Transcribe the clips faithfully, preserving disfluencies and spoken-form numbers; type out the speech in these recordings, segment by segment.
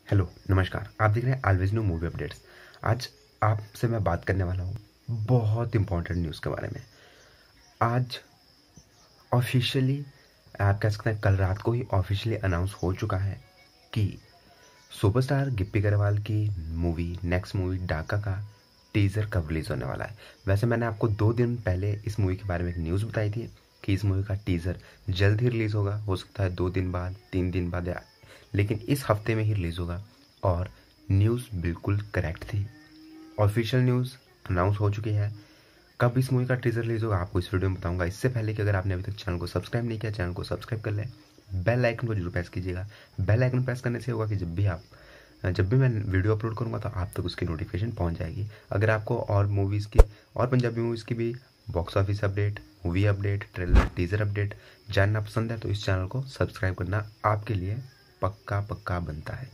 Hello नमस्कार, आप देख रहे हैं ऑलवेज न्यू मूवी अपडेट्स। आज आपसे मैं बात करने वाला हूँ बहुत इंपॉर्टेंट न्यूज़ के बारे में। आज ऑफिशियली आप कह सकते हैं कल रात को ही ऑफिशियली अनाउंस हो चुका है कि सुपरस्टार गिप्पी गरेवाल की मूवी नेक्स्ट मूवी डाका का टीज़र कब रिलीज़ होने वाला है। वैसे मैंने आपको दो दिन पहले इस मूवी के बारे में एक न्यूज़ बताई थी कि इस मूवी का टीज़र जल्द ही रिलीज़ होगा, हो सकता है दो दिन बाद, तीन दिन बाद, या लेकिन इस हफ्ते में ही रिलीज़ होगा। और न्यूज़ बिल्कुल करेक्ट थी। ऑफिशियल न्यूज़ अनाउंस हो चुकी है। कब इस मूवी का टीज़र रिलीज़ होगा आपको इस वीडियो में बताऊंगा। इससे पहले कि अगर आपने अभी तक चैनल को सब्सक्राइब नहीं किया, चैनल को सब्सक्राइब कर लें, बेल आइकन को जरूर प्रेस कीजिएगा। बेल आइकन प्रेस करने से होगा कि जब भी आप जब भी मैं वीडियो अपलोड करूंगा तो आप तक उसकी नोटिफिकेशन पहुंच जाएगी। अगर आपको और मूवीज़ की और पंजाबी मूवीज़ की भी box office update, movie update, trailer, teaser update जानना पसंद है तो इस चैनल को सब्सक्राइब करना आपके लिए पक्का पक्का बनता है।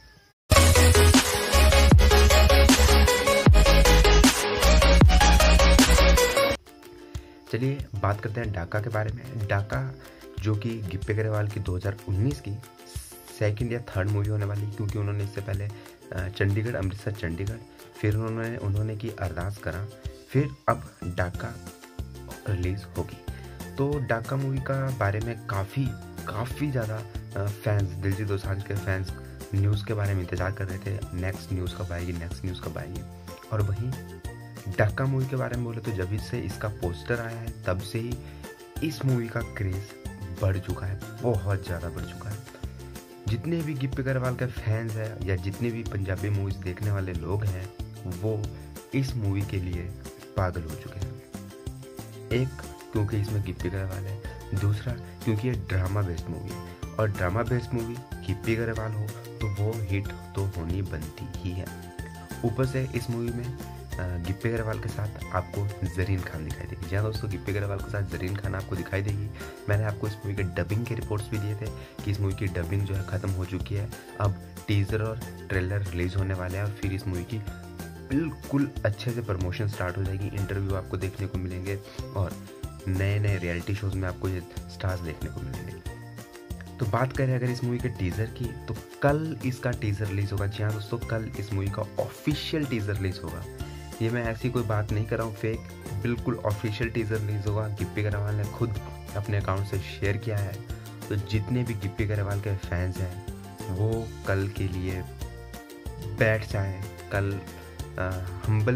चलिए बात करते हैं डाका के बारे में। डाका जो कि गिप्पी गरेवाल की दो हज़ार उन्नीस की सेकंड या थर्ड मूवी होने वाली, क्योंकि उन्होंने इससे पहले चंडीगढ़, अमृतसर, चंडीगढ़, फिर उन्होंने उन्होंने की अरदास करा, फिर अब डाका रिलीज़ होगी। तो डाका मूवी का बारे में काफ़ी काफ़ी ज़्यादा फैंस, दिलजीत दोसांझ के फैंस न्यूज़ के बारे में इंतज़ार कर रहे थे, नेक्स्ट न्यूज़ कब आएगी, नेक्स्ट न्यूज़ कब आएगी। और वहीं डाका मूवी के बारे में बोले तो जब से इसका पोस्टर आया है तब से ही इस मूवी का क्रेज़ बढ़ चुका है, बहुत ज़्यादा बढ़ चुका है। जितने भी गिप्पी गरेवाल के फैंस हैं या जितने भी पंजाबी मूवीज़ देखने वाले लोग हैं वो इस मूवी के लिए पागल हो चुके हैं। एक, क्योंकि इसमें गिप्पी गरेवाल है, दूसरा क्योंकि ये ड्रामा बेस्ड मूवी है, और drama based movie Gippy Grewal हो तो वो हिट तो होनी बनती ही है। ऊपर से इस मूवी में गिप्पी गरेवाल के साथ आपको ज़रीन खान दिखाई देगी। जी हाँ दोस्तों, गिप्पी गरेवाल के साथ ज़रीन खान आपको दिखाई देगी। मैंने आपको इस मूवी के डबिंग के रिपोर्ट्स भी दिए थे कि इस मूवी की डबिंग जो है ख़त्म हो चुकी है। अब टीज़र और ट्रेलर रिलीज़ होने वाले हैं और फिर इस मूवी की बिल्कुल अच्छे से प्रमोशन स्टार्ट हो जाएगी। इंटरव्यू आपको देखने को मिलेंगे और नए नए रियलिटी शोज़ में आपको ये स्टार्स देखने को मिलेंगे। तो बात करें अगर इस मूवी के टीज़र की, तो कल इसका टीज़र रिलीज़ होगा। जी हाँ दोस्तों, कल इस मूवी का ऑफिशियल टीज़र रिलीज़ होगा। ये मैं ऐसी कोई बात नहीं कर रहा हूँ फेक, बिल्कुल ऑफिशियल टीज़र रिलीज़ होगा। गिप्पी गरेवाल ने खुद अपने अकाउंट से शेयर किया है। तो जितने भी गिप्पी गरेवाल के फैंस हैं वो कल के लिए बैठ जाएँ। कल हम्बल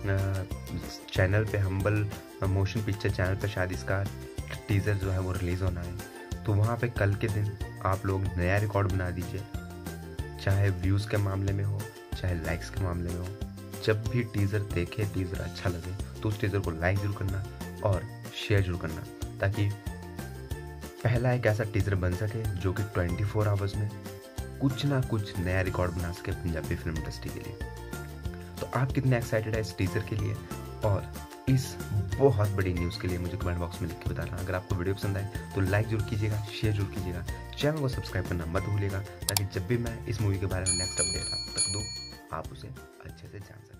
चैनल पे, हम्बल मोशन पिक्चर चैनल पे शायद इसका टीज़र जो है वो रिलीज़ होना है। तो वहाँ पे कल के दिन आप लोग नया रिकॉर्ड बना दीजिए, चाहे व्यूज़ के मामले में हो, चाहे लाइक्स के मामले में हो। जब भी टीज़र देखे, टीज़र अच्छा लगे तो उस टीज़र को लाइक जरूर करना और शेयर जरूर करना, ताकि पहला एक ऐसा टीज़र बन सके जो कि चौबीस आवर्स में कुछ ना कुछ नया रिकॉर्ड बना सके पंजाबी फिल्म इंडस्ट्री के लिए। तो आप कितने एक्साइटेड है इस टीज़र के लिए और इस बहुत बड़ी न्यूज़ के लिए मुझे कमेंट बॉक्स में लिख के बताना। अगर आपको वीडियो पसंद आए तो लाइक जरूर कीजिएगा, शेयर जरूर कीजिएगा, चैनल को सब्सक्राइब करना मत भूलिएगा, ताकि जब भी मैं इस मूवी के बारे में नेक्स्ट अपडेट आप तक दूँ आप उसे अच्छे से जान सकें।